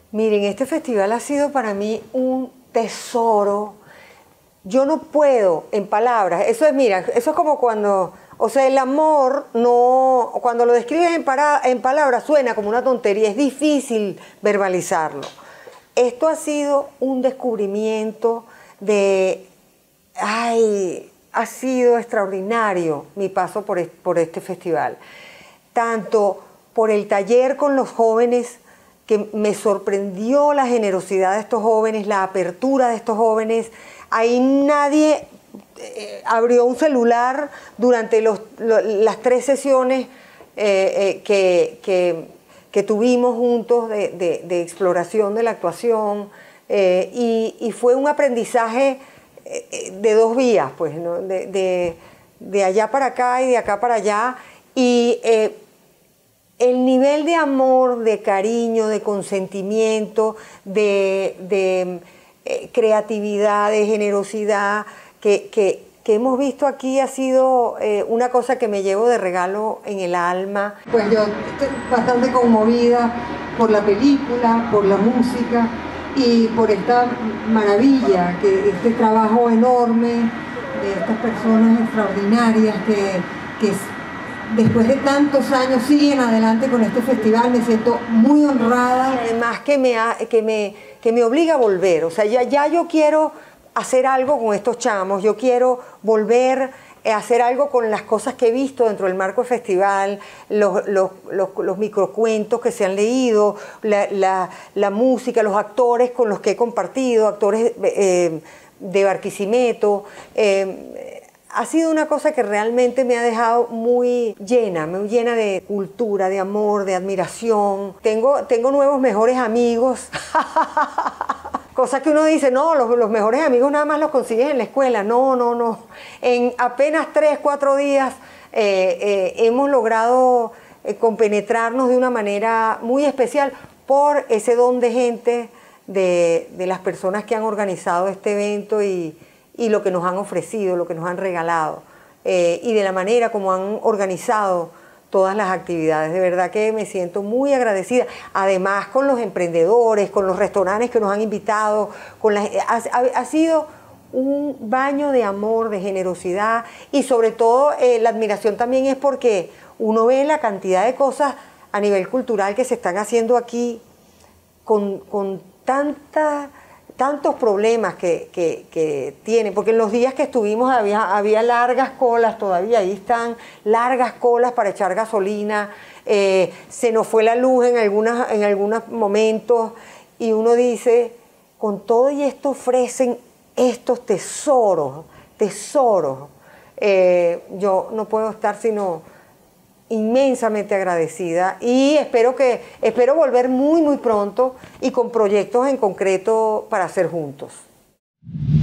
Miren, este festival ha sido para mí un tesoro. Yo no puedo, en palabras, eso es, mira, eso es como cuando, o sea, el amor no, cuando lo describes en palabras suena como una tontería, es difícil verbalizarlo. Esto ha sido un descubrimiento ha sido extraordinario mi paso por este festival. Tanto por el taller con los jóvenes, que me sorprendió la generosidad de estos jóvenes, la apertura de estos jóvenes. Ahí nadie abrió un celular durante las 3 sesiones que tuvimos juntos de exploración de la actuación, y fue un aprendizaje de 2 vías, pues, ¿no? de allá para acá y de acá para allá, y el nivel de amor, de cariño, de consentimiento, de creatividad, de generosidad que hemos visto aquí ha sido una cosa que me llevo de regalo en el alma. Pues yo estoy bastante conmovida por la película, por la música y por esta maravilla, este trabajo enorme de estas personas extraordinarias que después de tantos años siguen adelante con este festival. Me siento muy honrada. Y además que me obliga a volver. O sea, ya yo quiero hacer algo con estos chamos, yo quiero volver a hacer algo con las cosas que he visto dentro del marco del festival, los microcuentos que se han leído, la música, los actores con los que he compartido, actores de Barquisimeto. Ha sido una cosa que realmente me ha dejado muy llena de cultura, de amor, de admiración. Tengo nuevos mejores amigos. Cosa que uno dice, no, los mejores amigos nada más los consigues en la escuela. No. En apenas 3, 4 días hemos logrado compenetrarnos de una manera muy especial por ese don de gente de las personas que han organizado este evento y lo que nos han ofrecido, lo que nos han regalado, y de la manera como han organizado todas las actividades. De verdad que me siento muy agradecida. Además, con los emprendedores, con los restaurantes que nos han invitado, ha sido un baño de amor, de generosidad, y sobre todo la admiración también es porque uno ve la cantidad de cosas a nivel cultural que se están haciendo aquí con tantos problemas que tienen, porque en los días que estuvimos había largas colas, todavía ahí están largas colas para echar gasolina, se nos fue la luz en algunos momentos, y uno dice, con todo y esto ofrecen estos tesoros, yo no puedo estar sino inmensamente agradecida, y espero volver muy pronto y con proyectos en concreto para hacer juntos.